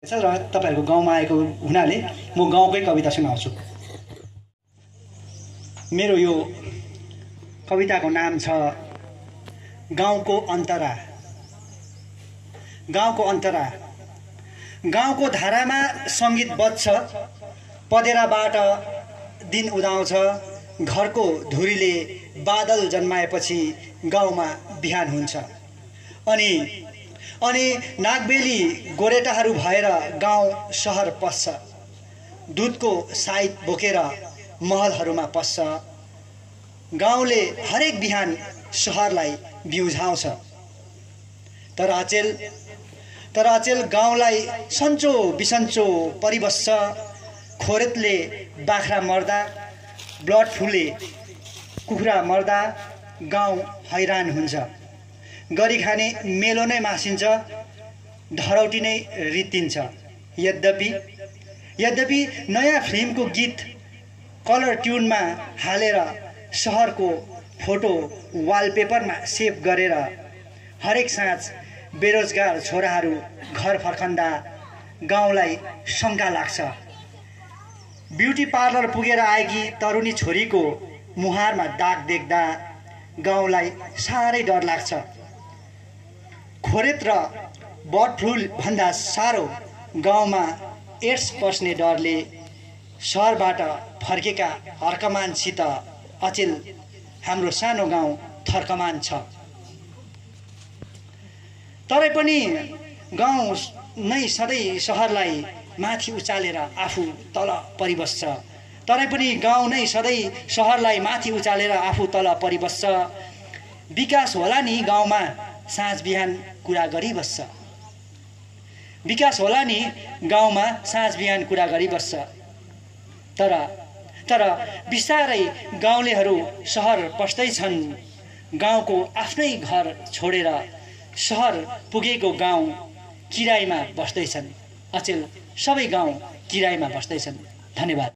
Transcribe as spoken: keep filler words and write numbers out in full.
र तपाईहरुको गाउँमा आएको हुनाले म गाउँकै कविता सुनाउँछु। मेरो यो कविताको नाम छ गाउँको अन्तरा। गाउँको अन्तरा। गाउँको धारामा संगीत बज्छ, पदेराबाट दिन उदाउँछ, घरको धुरीले बादल जन्माएपछि गाउँमा बिहान हुन्छ। अनि अनि नागबेली गोरेटाहरू भएर गाउँ शहर पस्छ, दूधको साइत बोकेर महलहरूमा पस्छ। गाउँले हरेक बिहान शहरलाई बिउझाउँछ। तर अचेल तर अचेल गाउँलाई सन्चो बिसन्चो परिबस्छ। खोरेतले बाख्रा मर्दा, ब्लड फ्लूले कुखुरा मर्दा गाउँ हैरान हुन्छ। गरी खाने मेलो नै मासिन्छ, धरौटी नै रित्तिन्छ। यद्यपि यद्यपि नयाँ फिल्मको गीत कलर ट्युनमा हालेर शहरको फोटो वालपेपरमा सेभ गरेर हरेक साँझ बेरोजगार छोराहरू घर फर्कँदा गाउँलाई शङ्का लाग्छ। ब्युटी पार्लर पुगेर आएकी तरुणी छोरीको मुहारमा दाग देख्दा गाउँलाई साह्रै डर लाग्छ। खोरेत र बर्ड फ्लू भन्दा साह्रो गाउँमा एड्स पस्ने डरले शहरबाट फर्केका हर्कमानसित अचेल हाम्रो सानो गाउँ थर्कमान छ। तरै पनि गाउँ नै सधैँ शहरलाई माथि उचालेर आफू तल परिबस्छ। तरै पनि गाउँ नै सधैँ शहरलाई माथि उचालेर आफू तल परिबस्छ। विकास होला नि गाउँमा साँझ बिहान कुरा गरिबस्छ। विकास होला नि गाउँमा साँझ बिहान कुरा गरिबस्छ। तर तर बिस्तारै गाउँलेहरू शहर पस्दैछन्। गाउँको आफ्नै घर छोडेर शहर पुगेको गाउँ किरायमा बस्दैछन्। अचेल सबै गाउँ किरायमा बस्दैछन्। धन्यवाद।